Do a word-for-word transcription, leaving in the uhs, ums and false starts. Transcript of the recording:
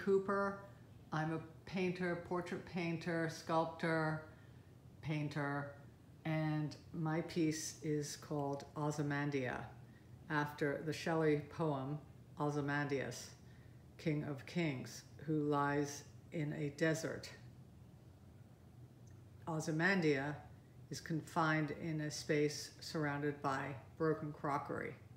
Cooper. I'm a painter, portrait painter, sculptor, painter, and my piece is called Ozymandia, after the Shelley poem Ozymandias, King of Kings, who lies in a desert. Ozymandia is confined in a space surrounded by broken crockery.